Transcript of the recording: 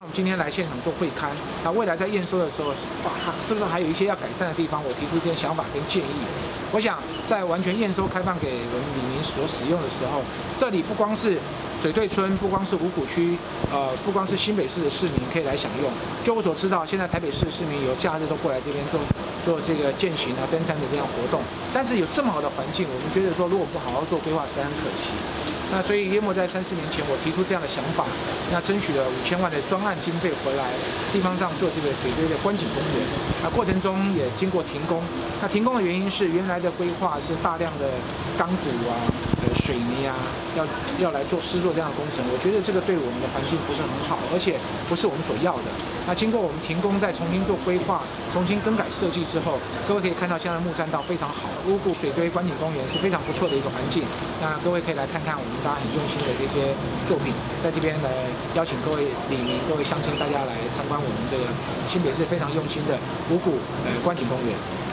我们今天来现场做会勘，那未来在验收的时候，是不是还有一些要改善的地方？我提出一些想法跟建议。我想在完全验收开放给我们里民所使用的时候，这里不光是水对村，不光是五股区，不光是新北市的市民可以来享用。就我所知道，现在台北市的市民有假日都过来这边做这个健行啊、登山的这样活动。但是有这么好的环境，我们觉得说如果不好好做规划，实在很可惜。那所以约莫在3、4年前，我提出这样的想法，那争取了5000万的专案经费回来，地方上做这个水堆的观景公园。那过程中也经过停工。那停工的原因是原来的规划是大量的钢骨啊、水泥啊，要来做施作这样的工程。我觉得这个对我们的环境不是很好，而且不是我们所要的。那经过我们停工，再重新做规划、重新更改设计之后，各位可以看到现在的木栈道非常好，五股水堆观景公园是非常不错的一个环境。那各位可以来看看我们大家很用心的这些作品，在这边来邀请各位里民、各位乡亲大家来参观我们这个新北市非常用心的五股观景公园。